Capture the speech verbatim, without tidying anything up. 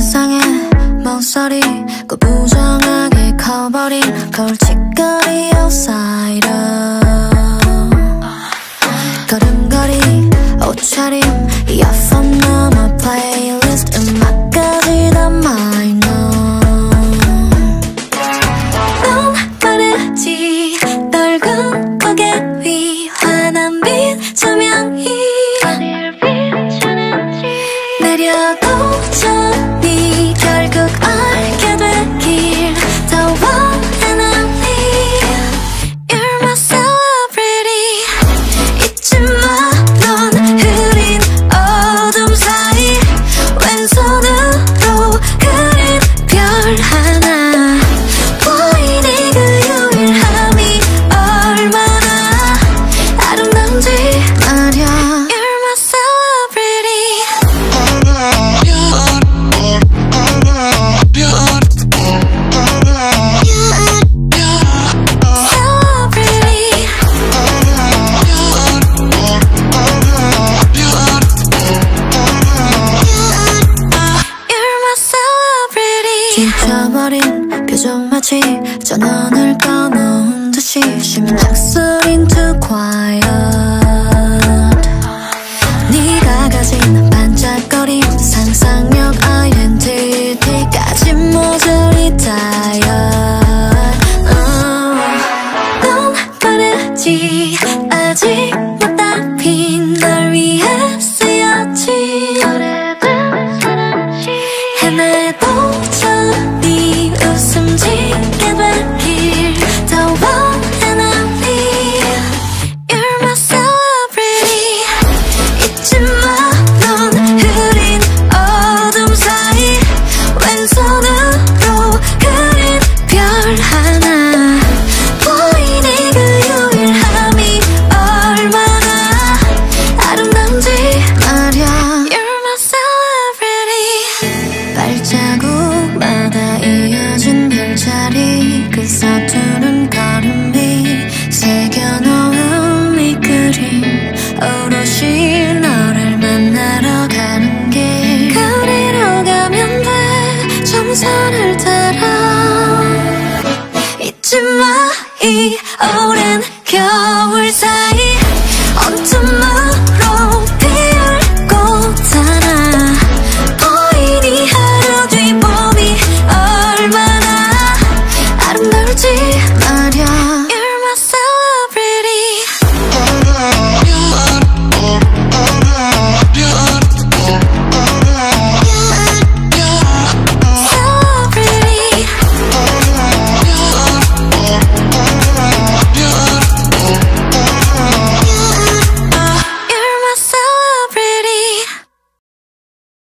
세상에 목소리 꼭 부정하게 커버린 골칫거리 outsider. 걸음걸이 옷차림 이어폰 넘어 플레이리스트 음악까지 다 마이너. 넌 빠르지 넓은 고개 위 환한 빛 조명이 어딜 비추는지 내려도 전이 결국 알게 될 길 더 원하는 니 You're my celebrity. 잊지 마 넌 흐린 어둠 사이 왼손으로 그린 별 하나 보이니 그 유일함이 얼마나 아름다운지 말야. You're my celebrity. 지쳐버린 표정 마치 전원을 꺼놓은 듯이 심장 소린 too quiet. 네가 가진 반짝거림 상상력 아이덴티티까지 모조리 tired. uh. 넌 빠르지 아직 못다 핀 널 위해 쓰였지 오래된 사랑지 헤매도 네 웃음 짓게 될 길 더 원하는 니 You're my celebrity. 잊지 마 넌 흐린 어둠 사이 왼손으로 그린 별 하나 보이니 그 유일함이 얼마나 아름다운지 말야. You're my celebrity. 발자국마다 이어진 별자리 그 서투른 걸음이 새겨놓은 이 그림 오롯이 너를 만나러 가는 길 거리로 가면 돼 점선을 따라. 잊지 마 이 오래